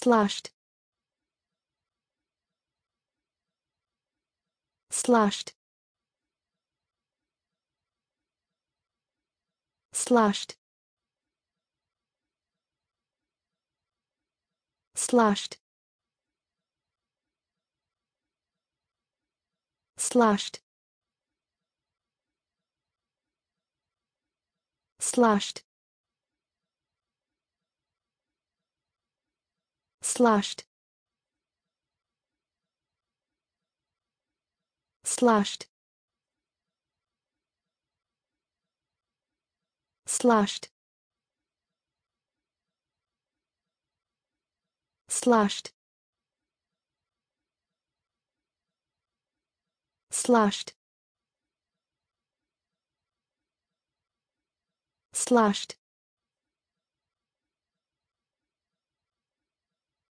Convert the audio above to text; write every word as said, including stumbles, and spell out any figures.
Sloshed. Sloshed. Sloshed. Sloshed. Sloshed. Sloshed. Sloshed. Sloshed. Sloshed. Sloshed. Sloshed. Sloshed.